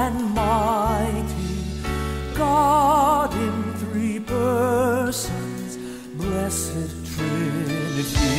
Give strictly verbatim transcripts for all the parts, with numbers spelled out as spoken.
and mighty, God in three persons, blessed Trinity.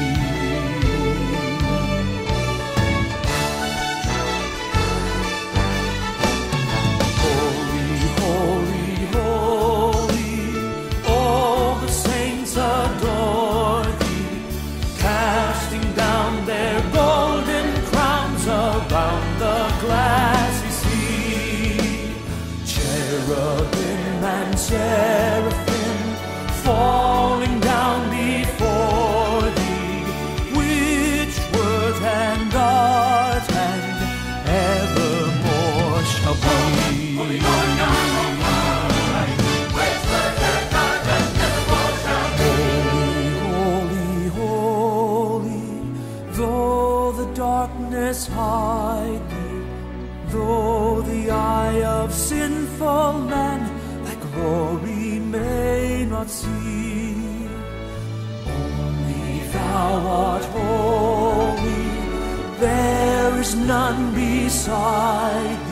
Seraphim falling down before thee, which word and art and evermore shall be. Holy, Lord God Almighty, which word and art and evermore shall be. Holy, holy, holy, though the darkness hide thee, though the eye of sinful man glory may not see, only thou art holy, there is none beside